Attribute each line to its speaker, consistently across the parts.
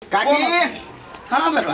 Speaker 1: काकी
Speaker 2: हाँ बेटा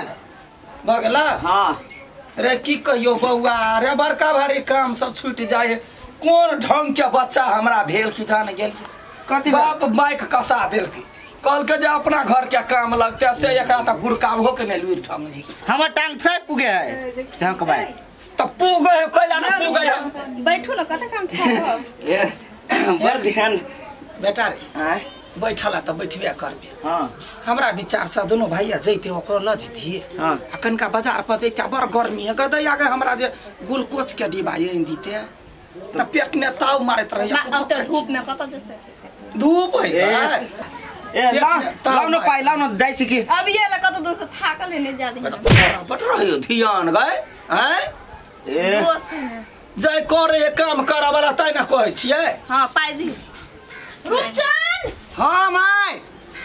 Speaker 1: भ गेल हाँ
Speaker 2: रे की कहियो बउआ रे बड़का भारी काम सब छूट जाए कौन ढंग के बच्चा हमरा भेल की जान गेल
Speaker 1: कथी
Speaker 2: बाप बाइक कसा देल की कल के जे अपना घर के काम लगते से एकरा त गुड़काबो के ने लुर ठंगनी
Speaker 1: हमर टांग थोड़े पुगे है हम के भाई
Speaker 2: त पुगे कैला न पुगे
Speaker 3: बैठो न कत काम खाओ
Speaker 1: ए बड़ ध्यान
Speaker 2: बेटा रे
Speaker 1: हां
Speaker 2: बैठला त बैठबे करबे
Speaker 1: हां
Speaker 2: हमरा विचार से दोनों भैया जैते ओकरो ल जैतिए
Speaker 1: हां
Speaker 2: अखन का बाजार पर जैते बड़ गर्मी है गदै आगे हमरा जे ग्लूकोज के डिब्बा ये दीते त पेट ने ताव मारत रहिए
Speaker 3: अब तो धूप में कत जते
Speaker 2: धूप है
Speaker 1: ए लाव न पाई लाव न जाई छी
Speaker 3: अब ये ल कत दूर से थाकल है ने ज्यादा
Speaker 2: बट रहियो ध्यान गए हैं
Speaker 1: ए
Speaker 3: दोस्त है
Speaker 2: जय करे काम करा वाला तै न कहै छियै
Speaker 3: हां पाई दी रुचन
Speaker 1: हां माय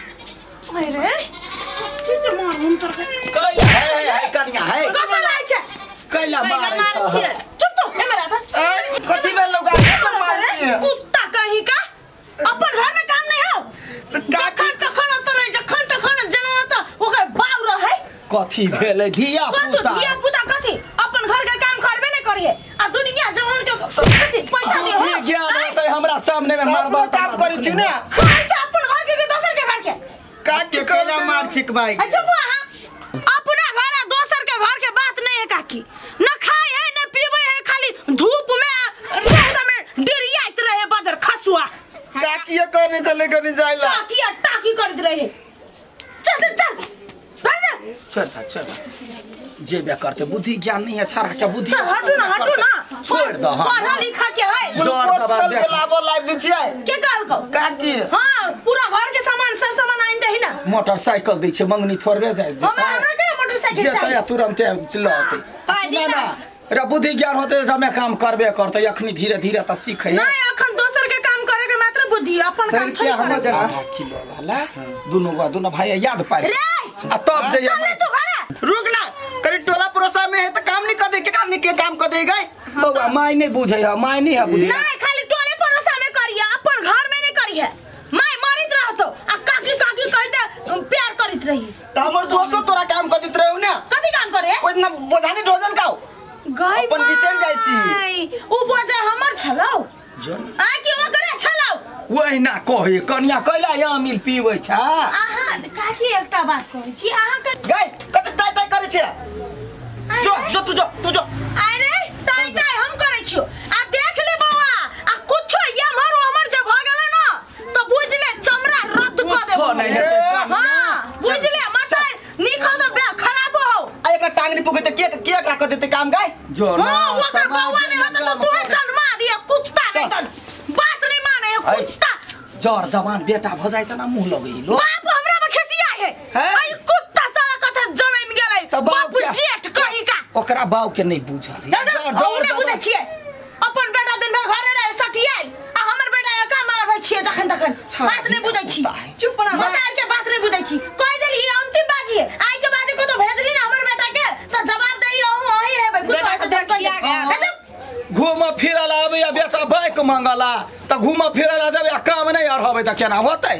Speaker 3: अरे किसे मार हम तर
Speaker 2: कैला है कनिया है
Speaker 3: कत लाइ छ
Speaker 2: कैला मार
Speaker 3: छियै चुप तो हे मेरा था
Speaker 1: कथी भेल लौगा
Speaker 3: कुत्ता कहीं का अपन घर में काम नहीं हो
Speaker 1: काकी
Speaker 3: कखन तो रह जखन तखन जना त ओकर बाउ रहे
Speaker 2: कथी भेलै धिया पुता
Speaker 3: धिया पुता कथी अपन घर के काम करबे नहीं करिए आ दुनिया जवान के कथी पैसा दे
Speaker 2: ये ज्ञान होतै हमरा सामने में मारबा
Speaker 1: काम करै छी ने
Speaker 3: खाइ छ अपन घर के दोसर के घर के
Speaker 1: काकी केला मार छिक भाई
Speaker 3: चुप हां अपना घर आ दोसर के घर के बात नहीं है काकी न खाए है न पीबे है खाली धूप में रौदा में डिरियात रहे बाजार खसुआ
Speaker 1: काकी ये करने चले करने जाइला
Speaker 3: काकी टाकी करत रहे चल चल चल
Speaker 2: छोड़ जे बे करते बुद्धि ज्ञान नहीं है छाड़ा के बुद्धि
Speaker 3: हटू ना
Speaker 2: छोड़ दो हां
Speaker 3: पढ़ा लिखा के है
Speaker 2: जोर दबा दे
Speaker 1: लाबो लाइव दी छियै
Speaker 3: के कहल को
Speaker 1: काकी
Speaker 3: हां पूरा घर के सामान सब सामान आइन दही ना
Speaker 2: मोटरसाइकिल दै छै मंगनी थोड़बे जाय
Speaker 3: हमरा के मोटरसाइकिल
Speaker 2: जे
Speaker 3: चाहिए
Speaker 2: तया तुरंत चिल्लाते
Speaker 3: पाई
Speaker 2: ना रे बुद्धि ज्ञान होते हमें काम करबे करते अखनी धीरे धीरे त सीखे
Speaker 3: नहीं अखन दोसर के काम करे के मात्र बुद्धि अपन काम थोड़ी
Speaker 1: हमर
Speaker 3: करे
Speaker 2: आधा किलो वाला दोनों भाई याद पाए
Speaker 3: रे
Speaker 2: आ तब जे
Speaker 3: चले तू घरे
Speaker 1: रुक ना करी टोला पड़ोसा में है तो काम नहीं कर दे के काम कर दे गए
Speaker 2: बउआ माय नहीं बुझे है माय नहीं है बुद्धि
Speaker 3: नहीं खाली टोले पड़ोसा में करिए अपन घर में नहीं करिए माय मरित रहतो आ काकी काकी कहते प्यार करित रही
Speaker 1: तो हमर दोस्तों तोरा काम कर देत रहू ना
Speaker 3: कथी काम करे
Speaker 1: ओतना बोझानी ढोदल काओ
Speaker 3: गई
Speaker 1: अपन बिसर जाय छी
Speaker 3: उ बोझा हमर छलौ आ कि ओकरे छलौ
Speaker 2: वही ना कहे कन्या कैला यहाँ मिल पीवे छा
Speaker 3: आहा काकी एकटा बात कहै छी अहाँ के
Speaker 1: गए कते टाई टाई करे छे जो तू जो
Speaker 3: अरे टाई टाई हम करै छियो आ देख ले बौआ आ कुछो हमर जे भ गेल न तो बुझ ले चमड़ा रद्द क देबो
Speaker 2: नहीं है
Speaker 3: हां बुझ ले मत निखो तो बे खराब हो
Speaker 1: आ एकरा टांग नहीं पुगे त के एकरा कर देते काम गए
Speaker 2: जो ना
Speaker 3: ओकर बौआ ने होत तो तू जन्मा दिया कुत्ता नहीं तन बात नहीं माने कुत्ता
Speaker 2: जर जवान बेटा भ जाय त ना मुंह लगई लो
Speaker 3: बाप हमरा में खसिया है आई कुत्ता साला कथा जन्म गेलै
Speaker 2: त
Speaker 3: बाप जेठ कहि का
Speaker 2: ओकरा बाऊ के नहीं बुझल
Speaker 3: जर बुझै छियै अपन बेटा दिन भर घरे रहे सटियाल आ हमर बेटा एका मारबै छियै जखन तखन बात नहीं बुझै छी चुप ना बतार के बात नहीं बुझै छी कह देली अंतिम बाजी है आई के बाजी को तो भेजली ना हमर बेटा के त जवाब दई ओही हेबै कुछ बात देख के
Speaker 2: घूम फिरला आबे या बेटा बाइक मांगला त घूम फिरला देबे काम नहीं और होबे त केना होतै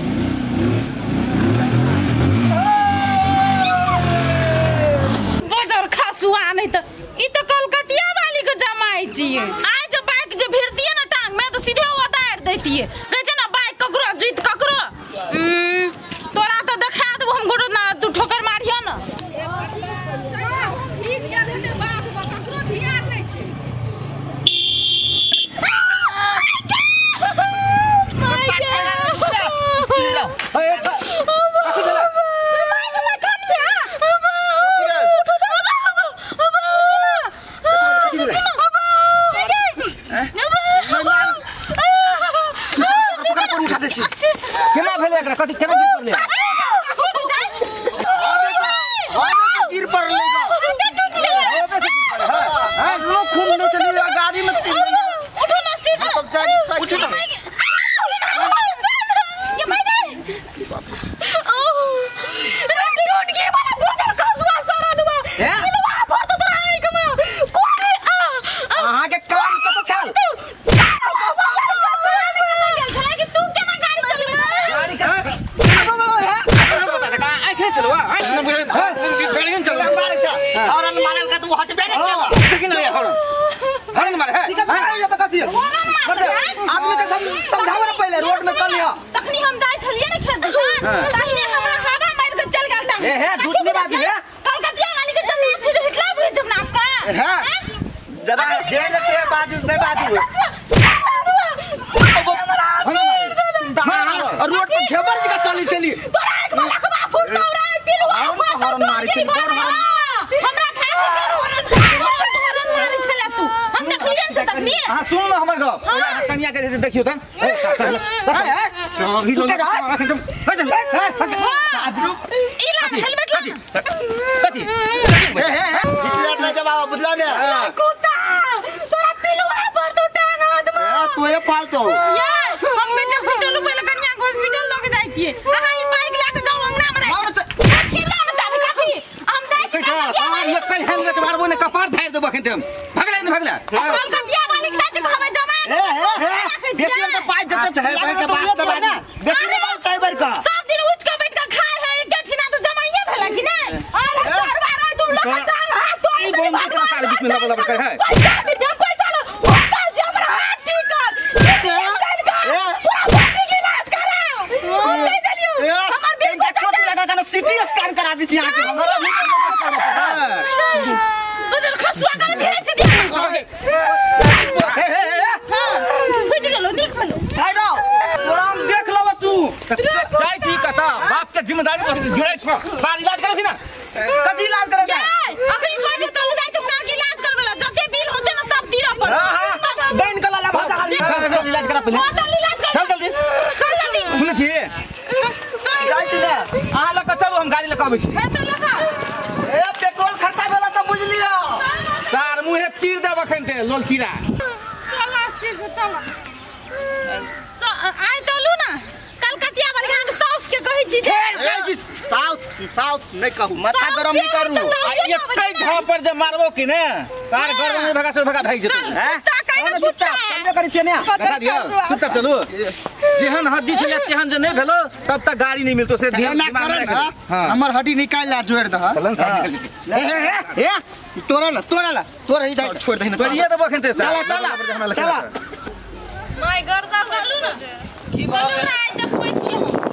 Speaker 4: बजर खसुआ नहीं तो ई तो कलकतिया वाली को जमाई छिए आइ जो बाइक जो भिड़तिए ना टांग में तो सीधे उतार देतिए कहे छै ना बाइक ककरो जीत ककरो तोरा तो देखा देबो हम गोड़ ना तू ठोकर मारियो ना
Speaker 1: दियो आदमी के समझावे ना पहले रोड में चल लिया
Speaker 3: तखनी हम जाय छलिए ना खेत दुकान तखनी हमरा हवा मार के चल गेल टांग
Speaker 1: ए झूठनी बात है
Speaker 3: कलकतिया वाली के जमीन छीन हिटला भी जब नाम का
Speaker 1: है जरा जेल से बाजू में बाजू और रोड पर घेबर जी का चली चली
Speaker 3: तोरा एक वाला के बाप फुट दौड़ा पिलवा
Speaker 1: हॉर्न मारी चली
Speaker 3: हमरा खा हॉर्न मारी छला तू हम देखलिए से तखनी
Speaker 5: हां सुन हमर गप कन्या के देखियो त
Speaker 1: तू के जा
Speaker 3: इला हेलमेट ला
Speaker 5: कथी
Speaker 1: हिटलर ने जवाब बुझला ने
Speaker 3: कुत्ता तोरा पिलवा पर तो टांग आदम
Speaker 1: तोरे पाल तो
Speaker 4: ये हम के जब चलू पहले कन्या के हॉस्पिटल लग जाय छिए अहाँ ई बाइक ला के जाओ अंगना में रख छिला में चाबी कथी हम जाय छी
Speaker 5: हां ये कल हेल के मारबो ने कपार फाड़ देबो खन हम भगला
Speaker 3: कलकतिया वाली के जाय हमें जमा
Speaker 1: बेसी तो पाई जते है के बात दबा ना बेसी ने बात चाहे बर का
Speaker 3: सब दिन उठ के बैठ के खाए है एक गठिना तो जमाइए भेला कि नहीं अरे चार बार आई तू लोग टांग हाथ तो
Speaker 5: ई बोल के सारे बीच में लबल कर है
Speaker 3: पैसा लो होता जे हमरा हाथ ठीक कर पूरा बॉडी की इलाज करा हम दे देलियो हमर बिल को
Speaker 1: चोट लगा था सिटी स्कैन करा दी छी आके हमरा नहीं
Speaker 3: बदल खसवा का घेरे छ दिया फुट गेलो निक भलो
Speaker 1: हाय रो तोराम देख लबा तू
Speaker 5: जाय थी कथा बाप के जिम्मेदारी तो जुड़ै छ सारी इलाज करे ना
Speaker 1: कथी इलाज करे जा
Speaker 3: अखनी छोड़ दे तो जाय तुम ना के इलाज करबला जते बिल होते ना सब तीरा पर
Speaker 1: हां दैन कला ला भाजा खाली
Speaker 5: इलाज करा पहले
Speaker 3: होटल इलाज कर
Speaker 5: चल जल्दी सुन छी
Speaker 1: जाय छी ना
Speaker 5: आ ल चलो हम गाड़ी लेके आबै छी
Speaker 3: है तो लगा
Speaker 1: ए पेट्रोल खर्चा भेला त बुझ लियो
Speaker 5: सार मुहे तीर देब खनते लोल तीरा
Speaker 4: आइ चलू ना कलकतिया वाली के साउस के कहि छी जे
Speaker 1: साउस नहीं कहू माथा गरम नहीं करू
Speaker 5: एकई घाव पर जे मारबो कि ने सार घर में भगा से भगा भाग जेतौ हैं
Speaker 1: कौन चुपचाप चलबे करै छियै ने
Speaker 5: बता दियो चुपचाप चलू जेहन हड्डी छले तेहन जे नहीं भेलो तब तक गाड़ी नहीं मिलतो से ध्यान दिमाग में रख हां
Speaker 1: हमर हड्डी निकाल ला जोड़ दह
Speaker 5: चलन साथ निकल छी
Speaker 1: ए तोरा ही जाय छोड़ दही ना
Speaker 5: तोरिए देबो खनते
Speaker 1: चला चला
Speaker 4: माय गर्दा चलू ना की बोलू ना आइ देखबै छी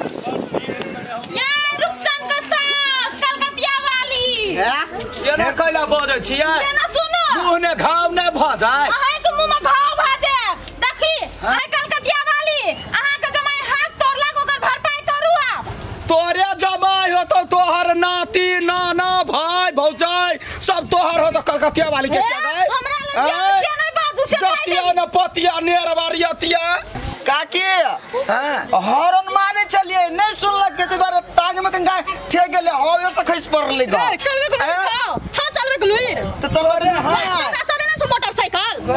Speaker 4: हम या रुपचन का सास कलकतिया वाली
Speaker 2: ये ने कैला बोझ छियै
Speaker 4: ना सुनो
Speaker 2: मुंह ने घाव ने भ जाय
Speaker 4: अहाँ के मुंह में घाव भ जाय देखी आइ कलकतिया वाली अहाँ के जमाई हाथ तोड़ला ओकर भरपाई करू आप
Speaker 2: तोरे जमाई हो तो तोहर नाती नाना भाई भौजाई सब तोहर हो तो कलकतिया वाली के क्या गए
Speaker 4: हमरा लग से नहीं बाजू से
Speaker 2: जतिया न पतिया नेरवारियतिया
Speaker 1: काकी हॉर्न मारे चलिए नहीं सुनलक के बार टांग में कंगा ठेक गेले होवे से खइस पड़ले ग
Speaker 4: चलबे को छ चलबे को लुइर
Speaker 1: तो चलो रे हां
Speaker 4: चले ना मोटरसाइकिल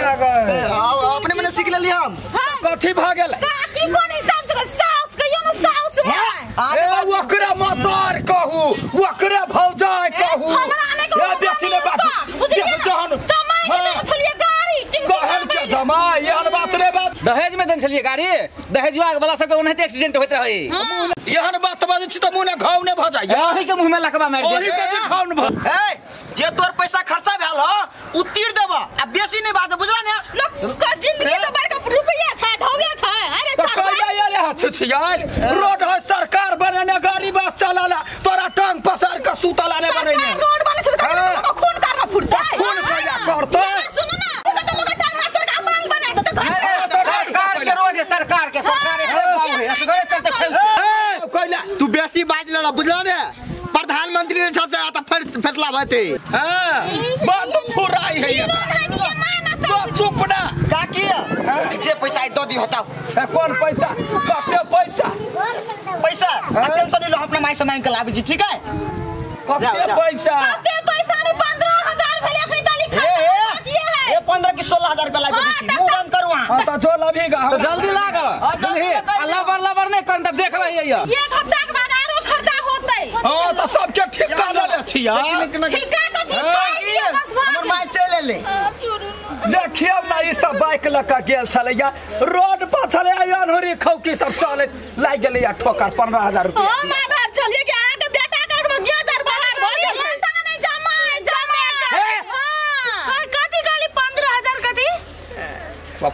Speaker 4: हां
Speaker 1: अपने मने सीख लेली हम
Speaker 2: कथी भ गेल
Speaker 3: काकी कोन हिसाब से साउस कहियो ना साउस में
Speaker 2: ए वकरा मतार कहू वकरा भौजाई कहू ए बेसी ने बात बेसी जहन
Speaker 3: जमाई के छलिए गाड़ी
Speaker 2: कहन के जमाई ये बात रे बात
Speaker 5: दहेज में देन छलिए गाड़ी दहेजवा वाला सब के ओनहते एक्सीडेंट होइत रहे
Speaker 2: यहन बात बाजै छी त मुंह ने घाव ने भ जाय
Speaker 5: ओही के मुंह में लकवा मार दे
Speaker 2: ओही के घाव ने भ
Speaker 1: ए जे तोर पैसा खर्चा भेल हो उतीर देब आ बेसी नहीं बात बुझला ने
Speaker 3: लोग का जिंदगी तो बड़का रुपया छै ढौया छै अरे
Speaker 2: तो कहिया ये रे हाथ छियाई रोड है सरकार बनेने गाड़ी बस चलाला तोरा टांग पसार के सुतला ने बनेने
Speaker 3: रोड वाले से तो खून करना फुटता है
Speaker 2: खून कहिया करतो
Speaker 3: सुनो ना तो लोग टांग में सरकार मांग बना दे तो
Speaker 5: सरकार के रोज है सरकार के असगरे चलते खेल
Speaker 2: कहिला
Speaker 1: तू बेसी बाज लेला बुझला ने प्रधानमंत्री ने छते आ त फैसला भते
Speaker 2: हां बात फुराई है ये तो चुप ना
Speaker 1: काकी जे पैसा दो दी होता
Speaker 2: कौन पैसा कते पैसा
Speaker 1: पैसा टेंशन नहीं लो अपना माई से मांग के लाबी छी ठीक है
Speaker 2: कते पैसा
Speaker 3: कते पैसा ने 15000 भेले अपनी ताली खा
Speaker 1: ये 15 की 16000 रुपया लाबी छी मुंह बंद करू
Speaker 2: हां तो चल अभी गा
Speaker 5: तो जल्दी लाग जल्दी अल्लाह नहीं करता देख ले ये
Speaker 3: एक हफ्ता के बाद आरो खर्चा होतै
Speaker 2: हां तो सबके ठिका ले छिया
Speaker 3: ठीका कथी पाई दिए बस
Speaker 1: हमर माई चले ले
Speaker 2: देखिए ना ये सब बाइक लका गेल छले या रोड पर छले अनहरी खौकी सब चले लाग गेले या ठोकर 15000 रुपया
Speaker 3: ओ मागर चलिए कि आहा के बेटा का 11000 बाहर भ गेल घंटा नहीं जमा हां कथी गाली 15000 कथी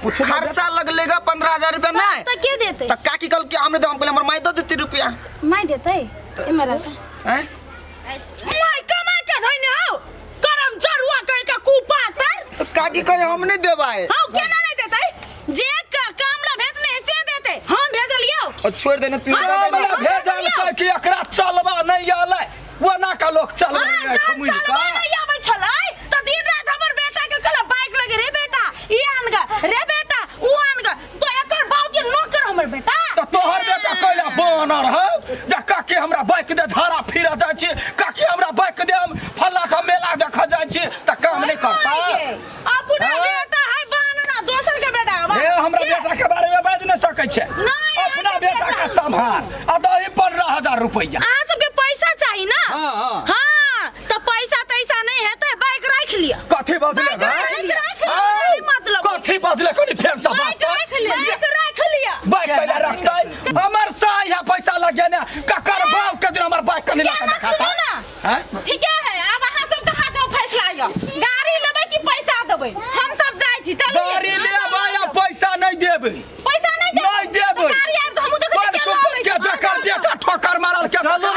Speaker 3: माई देते मेरा
Speaker 1: हैं
Speaker 3: माई कमा के धइने हो करम चरुआ कहीं का कुपा तर
Speaker 1: तो काकी कहे हम नहीं देबाए
Speaker 3: हां केना नहीं देते जे का कामला भेजने से देते हम भेजलियो
Speaker 1: और छोड़ देने तू
Speaker 2: हमरा भेजल कह कि एकरा चलबा नहीं आले वो ना का लोग चलबा नहीं घुमई का
Speaker 3: नहीं आबै छलै त दिन रात हमर बेटा के कला बाइक लगे रे बेटा ई आनगा रे बेटा ऊ आनगा तो एकर बाऊ के नौकर हमर बेटा
Speaker 2: तो तोहर बेटा कहला बनर हो जे काकी हमरा बाइक दे धारा फिरा जाय छी काकी हमरा बाइक दे हम फल्ला सा मेला देखा जाय छी त काम नहीं करता
Speaker 3: अपना बेटा है बनना दोसर के बेटा
Speaker 2: ए हमरा बेटा के बारे में बाज न सकै छै अपना बेटा के संभाल आ दही 15000 रुपया
Speaker 3: अहाँ सबके पैसा चाहिए ना
Speaker 2: हाँ।
Speaker 3: हाँ तो पैसा तैसा नहीं है तो बाइक रख लिया
Speaker 2: कथी बजले
Speaker 3: मतलब
Speaker 2: कथी बजले कनी फेर सब
Speaker 3: बाइक रख लिया
Speaker 2: बाइक पहले रखते हमर सा यहाँ पैसा लगे ना ककर बाप के दिन हमर बाइक कनी लगा दिखाता हैं
Speaker 4: ठीक है अब अहाँ सब के हाथ में फैसला आयो गाड़ी लेबै कि पैसा देबै हम सब जाय छी चलिए
Speaker 2: गाड़ी लेबै या पैसा नहीं देबै
Speaker 4: पैसा नहीं देबै
Speaker 2: नहीं देबै
Speaker 4: गाड़ी आब हमहु देखै
Speaker 2: पर सुपत के जकर बेटा ठोकर मारल के चलो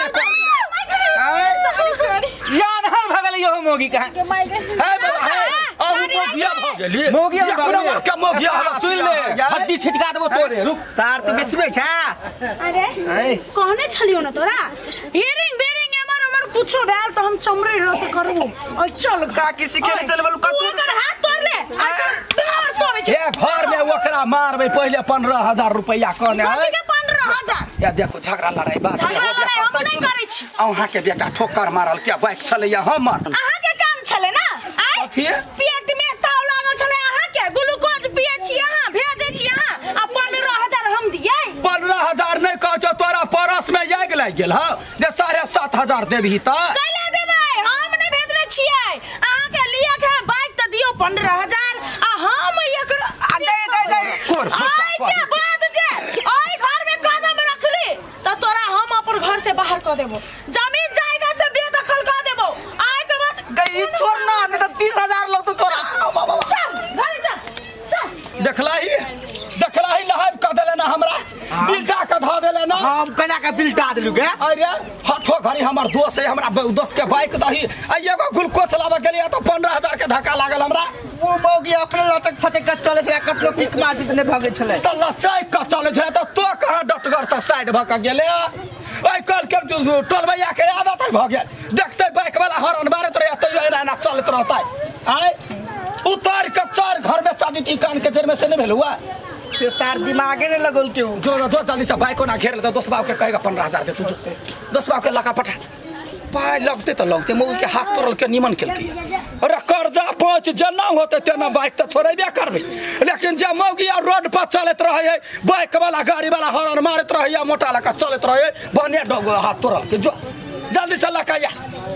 Speaker 5: याद हर भगल यो मोगी कहां
Speaker 2: है बाबा है अहू मोगिया भ गेली
Speaker 5: मोगिया भ गेली।
Speaker 2: के मोगिया हवा
Speaker 5: सुन ले हड्डी छिटका देबो तोरे रुक
Speaker 1: तार तो बेचबे छा
Speaker 3: अरे कहने छलियो ना तोरा हियरिंग बेरिंग हमर कुछो भेल तो हम चमरे रहते करबो ओइ चल
Speaker 1: काकी सिखे ले चलबल
Speaker 3: तू ओकर हाथ तोड़ ले तोड़ तोड़
Speaker 2: ए घर में ओकरा मारबै पहले 15000 रुपया कहने है
Speaker 3: के 15000
Speaker 2: या देखो झगड़ा लड़ाई बात
Speaker 3: झगड़ा लड़ाई हम नहीं करै छी
Speaker 2: अहाँ के बेटा ठोकर मारल के बाइक छलैया हमर
Speaker 3: अहाँ के काम छले ना आइ
Speaker 2: कथी
Speaker 3: पेट में ताव लागल छले अहाँ के ग्लूकोज पिए छी अहाँ भेजै छी अहाँ आ 15000 हम दियै
Speaker 2: 15000 नहीं कह जो तोरा परस में आग लग गेल ह जे 7500 देबही त
Speaker 3: कैला देबै हम नहीं भेजले छियै अहाँ के लिए के बाइक त दियो 15000 आ हम एकरा आई के बाद जे ओइ घर में कदम रखली त तोरा हम अपन घर से बाहर क देबो जमीन जायदाद से बेदखल क देबो आई के बाद
Speaker 1: गई छोड़ ना नहीं तो 30000 लग तो तोरा
Speaker 3: चल घरे चल
Speaker 2: देखलाही लहाब क देले ना हमरा बिल्टा क ध देले ना
Speaker 1: हम कना के बिल्टा देलु गे
Speaker 2: अरे हठो घरी हमर दोस्त है हमरा दोस्त के बाइक दही आ एगो ग्लूकोज लाबे गेलिए तो 15000 के धक्का लागल हमरा
Speaker 1: वो मौगी अपने लटक फटक के चले छले कतलो किक मार जितने भागे छले
Speaker 2: त लचाई क चले छै त तो कहां डटगर से साइड भ क गेले ओइ कल के टोलबैया के आदत भ गेल देखते बाइक वाला हॉर्न मारत रहे त एना चलत रहता आय उतार के चार घर में चादी की कान के जेर में से नहीं भेल हुआ
Speaker 1: से तार दिमागे ने लगल के
Speaker 2: जो जल्दी से बाइक को ना घेर ले तो दोस्त बाबू के कहेगा 15000 दे तू दोस्त बाबू के लगा पठा पाए लगते तो लगते मुंह के हाथ तोड़ल के निमन के अरे कर्जा पहुंच जना होते तेना बाइक तो छोड़बे करबे लेकिन जे मौगी रोड पर चलत रहे है बाइक वाला गाड़ी वाला हॉर्न मारत रहे मोटा लका चलत रहे बने डोग हाथ तोड़ल के जो जल्दी से लका या